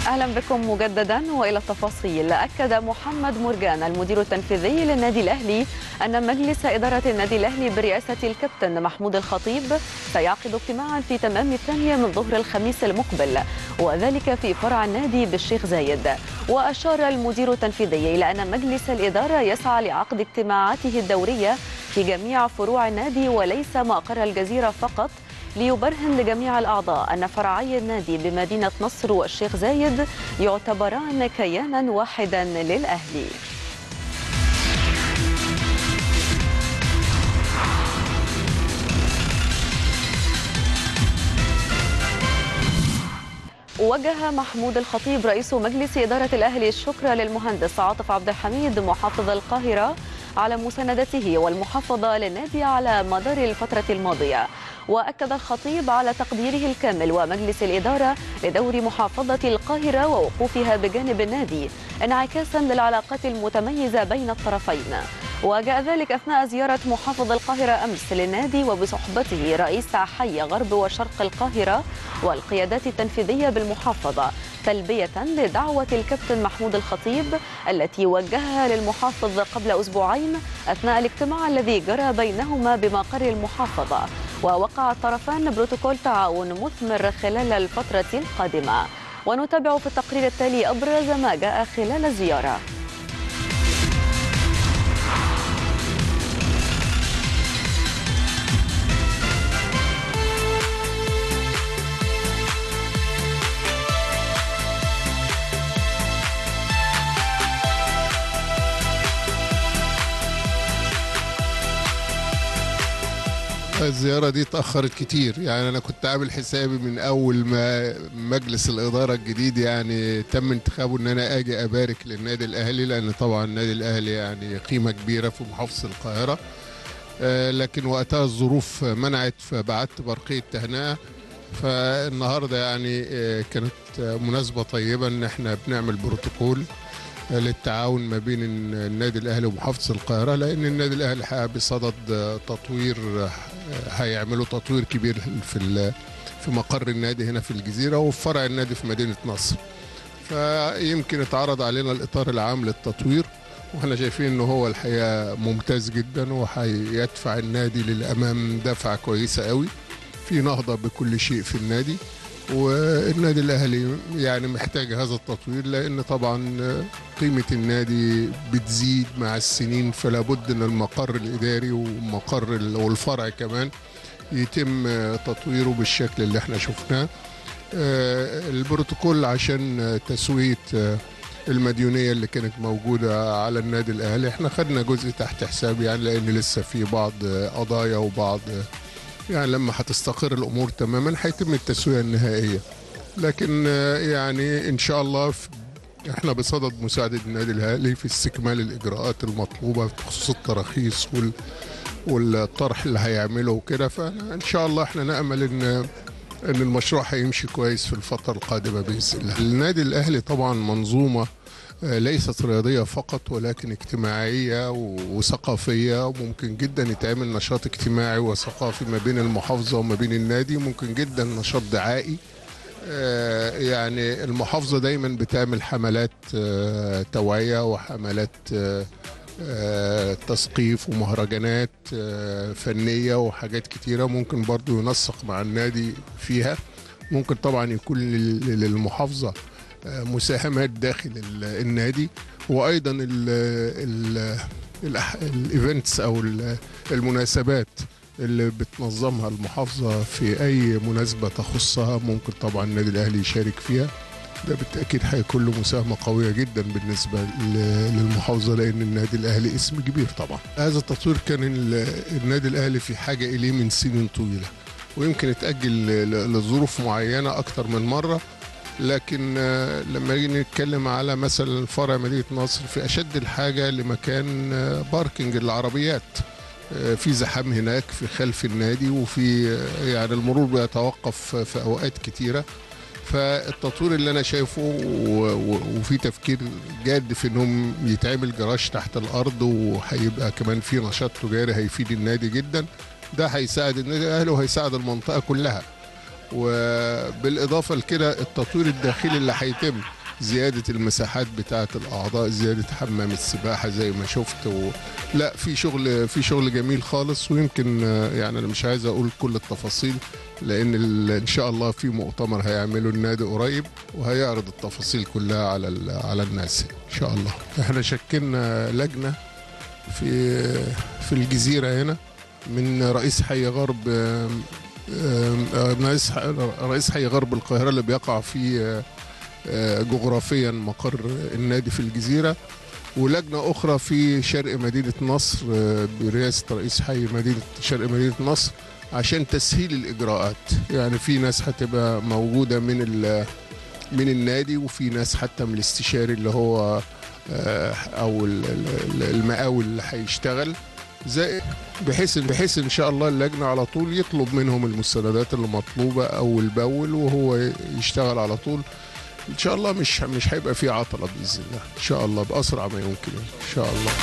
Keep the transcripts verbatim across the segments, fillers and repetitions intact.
أهلا بكم مجددا وإلى التفاصيل. أكد محمد مرجان المدير التنفيذي للنادي الأهلي أن مجلس إدارة النادي الأهلي برئاسة الكابتن محمود الخطيب سيعقد اجتماعا في تمام الثانية من ظهر الخميس المقبل، وذلك في فرع النادي بالشيخ زايد. وأشار المدير التنفيذي إلى أن مجلس الإدارة يسعى لعقد اجتماعاته الدورية في جميع فروع النادي وليس مقر الجزيرة فقط، ليبرهن لجميع الأعضاء أن فرعي النادي بمدينة نصر والشيخ زايد يعتبران كيانا واحدا للأهلي. وجه محمود الخطيب رئيس مجلس إدارة الأهلي الشكر للمهندس عاطف عبد الحميد محافظ القاهرة على مساندته والمحافظة للنادي على مدار الفترة الماضية. وأكد الخطيب على تقديره الكامل ومجلس الإدارة لدور محافظة القاهرة ووقوفها بجانب النادي انعكاسا للعلاقات المتميزة بين الطرفين. وجاء ذلك أثناء زيارة محافظ القاهرة أمس للنادي وبصحبته رئيس حي غرب وشرق القاهرة والقيادات التنفيذية بالمحافظة، تلبية لدعوة الكابتن محمود الخطيب التي وجهها للمحافظ قبل أسبوعين أثناء الاجتماع الذي جرى بينهما بمقر المحافظة. ووقع الطرفان بروتوكول تعاون مثمر خلال الفترة القادمة. ونتابع في التقرير التالي أبرز ما جاء خلال الزيارة. الزيارة دي اتأخرت كتير، يعني أنا كنت عامل حسابي من أول ما مجلس الإدارة الجديد يعني تم انتخابه إن أنا أجي أبارك للنادي الأهلي، لأن طبعا النادي الأهلي يعني قيمة كبيرة في محافظة القاهرة، لكن وقتها الظروف منعت فبعت برقية تهنئة. فالنهاردة يعني كانت مناسبة طيبة إن احنا بنعمل بروتوكول للتعاون ما بين النادي الأهلي ومحافظة القاهرة، لأن النادي الأهلي بصدد تطوير، هيعملوا تطوير كبير في في مقر النادي هنا في الجزيرة وفي فرع النادي في مدينة نصر. فيمكن اتعرض علينا الإطار العام للتطوير، واحنا شايفين إنه هو الحقيقة ممتاز جدا وهيدفع النادي للأمام دفعة كويسة قوي في نهضة بكل شيء في النادي. والنادي الأهلي يعني محتاج هذا التطوير، لأن طبعا قيمة النادي بتزيد مع السنين، فلا بد أن المقر الإداري ومقر والفرع كمان يتم تطويره بالشكل اللي احنا شفناه. البروتوكول عشان تسوية المديونية اللي كانت موجودة على النادي الأهلي، احنا خدنا جزء تحت حساب يعني، لأن لسه في بعض قضايا وبعض يعني لما هتستقر الأمور تماما هيتم التسوية النهائية. لكن يعني إن شاء الله احنا بصدد مساعدة النادي الأهلي في استكمال الإجراءات المطلوبة بخصوص التراخيص وال والطرح اللي هيعمله وكده. فإن شاء الله احنا نأمل إن إن المشروع هيمشي كويس في الفترة القادمة بإذن الله. النادي الأهلي طبعا منظومة ليست رياضية فقط، ولكن اجتماعية وثقافية، وممكن جدا يتعمل نشاط اجتماعي وثقافي ما بين المحافظة وما بين النادي، ممكن جدا نشاط دعائي. يعني المحافظة دايما بتعمل حملات توعية وحملات تثقيف ومهرجانات فنية وحاجات كتيرة ممكن برضو ينسق مع النادي فيها. ممكن طبعا يكون للمحافظة مساهمات داخل النادي، وايضا الايفنتس او المناسبات اللي بتنظمها المحافظه في اي مناسبه تخصها ممكن طبعا النادي الاهلي يشارك فيها. ده بالتاكيد هيكون له مساهمه قويه جدا بالنسبه للمحافظه، لان النادي الاهلي اسم كبير طبعا. هذا التطوير كان النادي الاهلي في حاجه اليه من سنين طويله، ويمكن اتاجل لظروف معينه اكثر من مره. لكن لما نيجي نتكلم على مثلا فرع مدينة نصر، في أشد الحاجة لمكان باركنج العربيات، في زحام هناك في خلف النادي، وفي يعني المرور بيتوقف في أوقات كتيرة. فالتطوير اللي أنا شايفه وفي تفكير جاد في إنهم يتعمل جراج تحت الأرض، وهيبقى كمان في نشاط تجاري هيفيد النادي جدا. ده هيساعد النادي الأهلي وهيساعد المنطقة كلها. وبالإضافة لكده التطوير الداخلي اللي هيتم، زيادة المساحات بتاعة الأعضاء، زيادة حمام السباحة زي ما شفت و... لا في شغل في شغل جميل خالص. ويمكن يعني أنا مش عايز أقول كل التفاصيل لأن ال... إن شاء الله في مؤتمر هيعمله النادي قريب وهيعرض التفاصيل كلها على ال... على الناس إن شاء الله. إحنا شكلنا لجنة في في الجزيرة هنا من رئيس حي غرب رئيس رئيس حي غرب القاهرة اللي بيقع في جغرافيا مقر النادي في الجزيرة، ولجنة أخرى في شرق مدينة نصر برئاسة رئيس حي مدينة شرق مدينة نصر عشان تسهيل الإجراءات. يعني في ناس هتبقى موجودة من من النادي وفي ناس حتى من الاستشاري اللي هو أو المقاول اللي هيشتغل، زي بحيث بحيث ان شاء الله اللجنه على طول يطلب منهم المستندات اللي مطلوبه اول باول وهو يشتغل على طول. ان شاء الله مش مش هيبقى في عطله باذن الله، ان شاء الله باسرع ما يمكن ان شاء الله.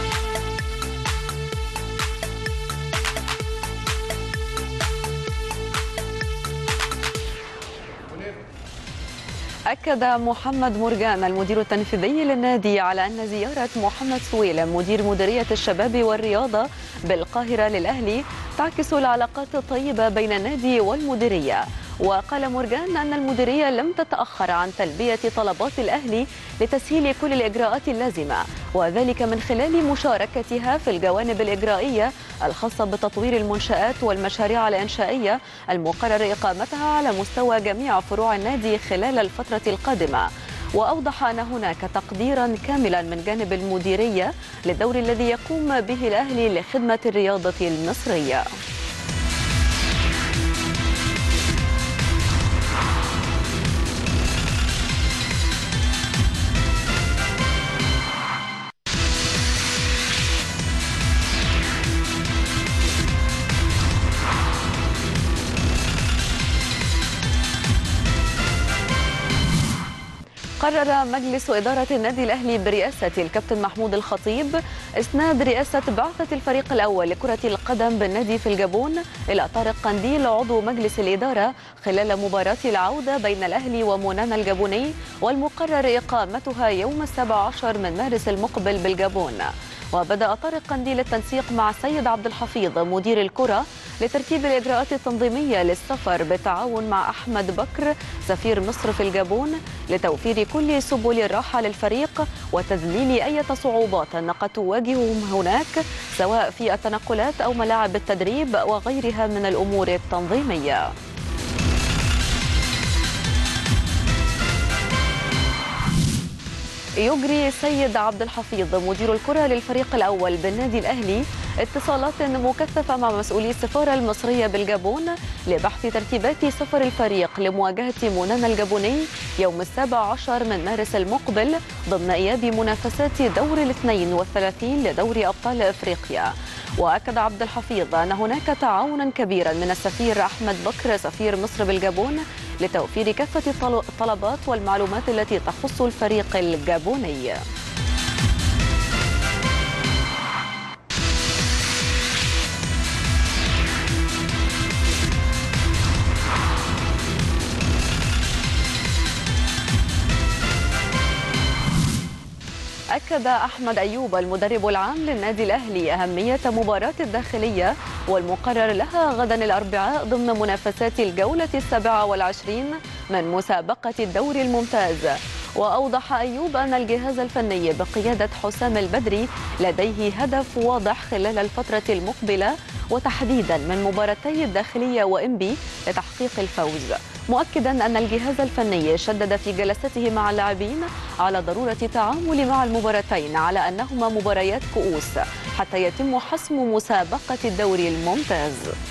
أكد محمد مرجان المدير التنفيذي للنادي على أن زيارة محمد سويلم مدير مديرية الشباب والرياضة بالقاهرة للأهلي تعكس العلاقات الطيبة بين النادي والمديرية. وقال مرجان أن المديرية لم تتأخر عن تلبية طلبات الأهلي لتسهيل كل الإجراءات اللازمة، وذلك من خلال مشاركتها في الجوانب الإجرائية الخاصة بتطوير المنشآت والمشاريع الإنشائية المقرر إقامتها على مستوى جميع فروع النادي خلال الفترة القادمة. وأوضح أن هناك تقديرا كاملا من جانب المديرية للدور الذي يقوم به الأهلي لخدمة الرياضة المصرية. قرر مجلس إدارة النادي الأهلي برئاسة الكابتن محمود الخطيب إسناد رئاسة بعثة الفريق الأول لكرة القدم بالنادي في الجابون إلى طارق قنديل عضو مجلس الإدارة خلال مباراة العودة بين الأهلي ومونانا الجابوني، والمقرر إقامتها يوم السابع عشر من مارس المقبل بالجابون. وبدأ طارق قنديل التنسيق مع السيد عبد الحفيظ مدير الكرة لترتيب الإجراءات التنظيمية للسفر بالتعاون مع أحمد بكر سفير مصر في الجابون لتوفير كل سبل الراحة للفريق وتذليل أي صعوبات قد تواجههم هناك سواء في التنقلات أو ملاعب التدريب وغيرها من الأمور التنظيمية. يجري السيد عبد الحفيظ مدير الكرة للفريق الأول بالنادي الأهلي اتصالات مكثفة مع مسؤولي السفارة المصرية بالجابون لبحث ترتيبات سفر الفريق لمواجهة مونانا الجابوني يوم السابع عشر من مارس المقبل ضمن إياب منافسات دور الاثنين والثلاثين لدوري أبطال أفريقيا. وأكد عبد الحفيظ أن هناك تعاونا كبيرا من السفير أحمد بكر سفير مصر بالجابون لتوفير كافة الطلبات والمعلومات التي تخص الفريق الجابوني. أكد أحمد أيوب المدرب العام للنادي الأهلي أهمية مباراة الداخلية والمقرر لها غدا الأربعاء ضمن منافسات الجولة السابعة والعشرين من مسابقة الدوري الممتاز. وأوضح أيوب أن الجهاز الفني بقيادة حسام البدري لديه هدف واضح خلال الفترة المقبلة وتحديدا من مباراتي الداخلية وإنبي لتحقيق الفوز، مؤكدا أن الجهاز الفني شدد في جلسته مع اللاعبين على ضرورة التعامل مع المباراتين على أنهما مباريات كؤوس حتى يتم حسم مسابقة الدوري الممتاز.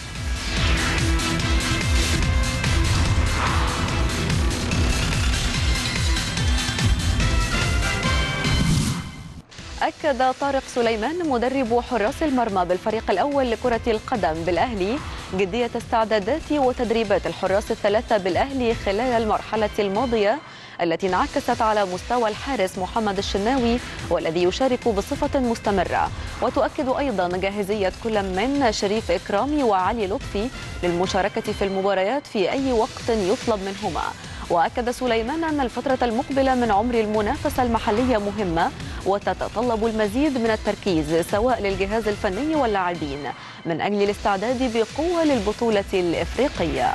أكد طارق سليمان مدرب حراس المرمى بالفريق الأول لكرة القدم بالأهلي جدية استعدادات وتدريبات الحراس الثلاثة بالأهلي خلال المرحلة الماضية التي انعكست على مستوى الحارس محمد الشناوي والذي يشارك بصفة مستمرة. وتؤكد أيضا جاهزية كل من شريف إكرامي وعلي لطفي للمشاركة في المباريات في أي وقت يطلب منهما. وأكد سليمان أن الفترة المقبلة من عمر المنافسة المحلية مهمة وتتطلب المزيد من التركيز سواء للجهاز الفني واللاعبين من أجل الاستعداد بقوة للبطولة الإفريقية.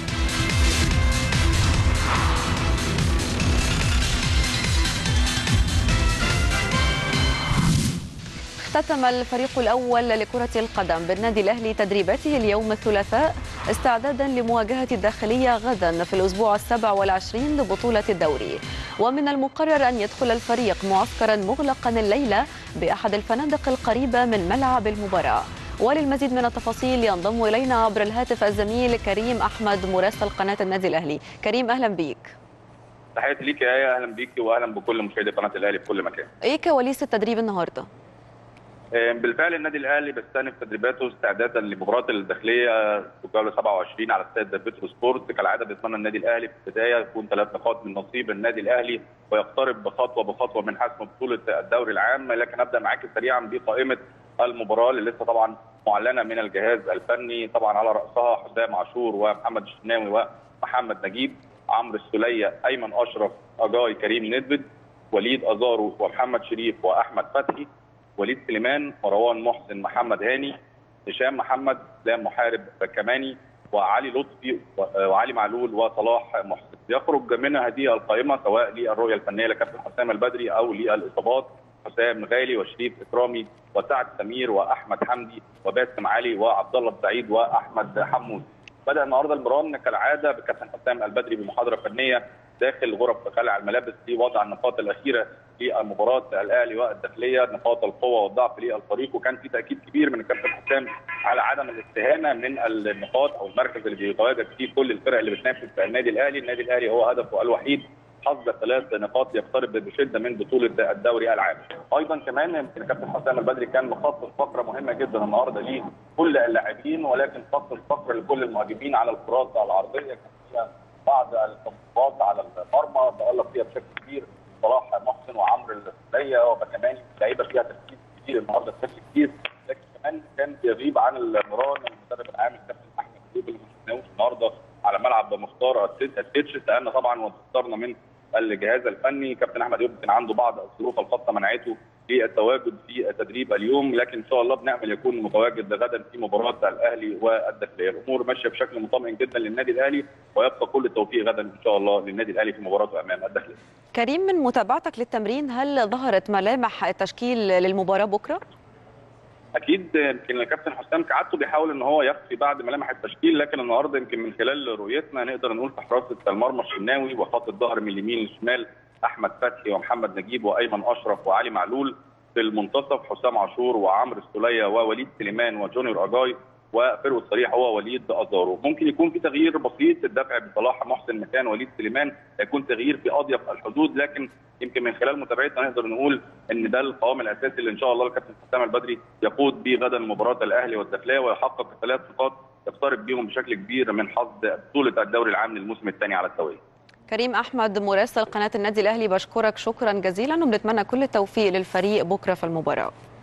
اختتم الفريق الأول لكرة القدم بالنادي الأهلي تدريباته اليوم الثلاثاء استعدادا لمواجهة الداخلية غدا في الأسبوع السابع والعشرين لبطولة الدوري. ومن المقرر أن يدخل الفريق معسكرا مغلقا الليلة بأحد الفنادق القريبة من ملعب المباراة. وللمزيد من التفاصيل ينضم إلينا عبر الهاتف الزميل كريم أحمد مراسل قناة النادي الأهلي. كريم أهلا بيك. تحياتي ليك يا آية، أهلا بيك وأهلا بكل مشاهدي قناة الأهلي في كل مكان. إيه كواليس التدريب النهارده؟ بالفعل النادي الاهلي بيستأنف تدريباته استعدادا لمباراه الداخليه في الجوله سبعة وعشرين على استاد بترو سبورت. كالعاده بيتمنى النادي الاهلي في البدايه يكون ثلاث نقاط من نصيب النادي الاهلي ويقترب بخطوه بخطوه من حسم بطوله الدوري العام. لكن ابدا معاك سريعا بقائمه المباراه اللي لسه طبعا معلنه من الجهاز الفني، طبعا على راسها حسام عاشور ومحمد الشناوي ومحمد نجيب، عمرو السوليه، ايمن اشرف، اجاي، كريم ندفد، وليد ازارو ومحمد شريف واحمد فتحي، وليد سليمان، مروان محسن، محمد هاني، هشام محمد، اسلام محارب كماني، وعلي لطفي وعلي معلول وصلاح محسن. يخرج من هذه القائمه سواء للرؤيه الفنيه لكابتن حسام البدري او للاصابات حسام غالي وشريف اكرامي وسعد سمير واحمد حمدي وباسم علي وعبد الله السعيد واحمد حمود. بدا النهارده المران كالعاده بكابتن حسام البدري بمحاضره فنيه داخل غرف خلع الملابس لوضع النقاط الاخيره لمباراه الاهلي والداخليه، نقاط القوه والضعف للفريق. وكان في تاكيد كبير من الكابتن حسام على عدم الاستهانه من النقاط او المركز اللي بيتواجد فيه كل الفرق اللي بتنافس في النادي الاهلي. النادي الاهلي هو هدفه الوحيد حصد ثلاث نقاط يقترب بشده من بطوله الدوري العام. ايضا كمان يمكن الكابتن حسام البدري كان مخصص فقره مهمه جدا النهارده لكل اللاعبين، ولكن خصص فقره لكل المهاجمين على الكرات العرضيه، كان فيها بعض التطبيقات على المرمى تألق فيها بشكل كبير صلاح محسن وعمرو السوليه وبكماني، لعيبه فيها تركيز كبير النهارده بشكل كبير. لكن كمان كان بيغيب عن المران المدرب العام الكابتن احمد ايوب اللي ما شفناهوش النهارده على ملعب مختار التتش. سالنا طبعا واستفسرنا من الجهاز الفني، كابتن احمد ايوب كان عنده بعض الظروف الخاصه منعته للتواجد في التدريب اليوم، لكن ان شاء الله بنامل يكون متواجد غدا في مباراه الاهلي والداخليه. الامور ماشيه بشكل مطمئن جدا للنادي الاهلي ويبقى كل التوفيق غدا ان شاء الله للنادي الاهلي في مباراته امام الداخليه. كريم، من متابعتك للتمرين هل ظهرت ملامح التشكيل للمباراه بكره؟ اكيد يمكن الكابتن حسام كعادته بيحاول ان هو يخفي بعض ملامح التشكيل، لكن النهارده يمكن من خلال رؤيتنا نقدر نقول في حراسه المرمى الشناوي وخط الظهر من اليمين للشمال احمد فتحي ومحمد نجيب وايمن اشرف وعلي معلول، في المنتصف حسام عاشور وعمرو السوليه ووليد سليمان وجونيور اجاي، وفرو الصريح هو وليد ازارو. ممكن يكون في تغيير بسيط، الدفع بصلاح محسن مكان وليد سليمان هيكون تغيير في اضيق الحدود، لكن يمكن من خلال متابعتنا نقدر نقول ان ده القوام الاساسي اللي ان شاء الله الكابتن حسام البدري يقود به غدا مباراه الاهلي والداخليه ويحقق ثلاث نقاط يقترب بهم بشكل كبير من حظ بطوله الدوري العام للموسم الثاني على التوالي. كريم احمد مراسل قناه النادي الاهلي، بشكرك شكرا جزيلا وبنتمنى كل التوفيق للفريق بكره في المباراه.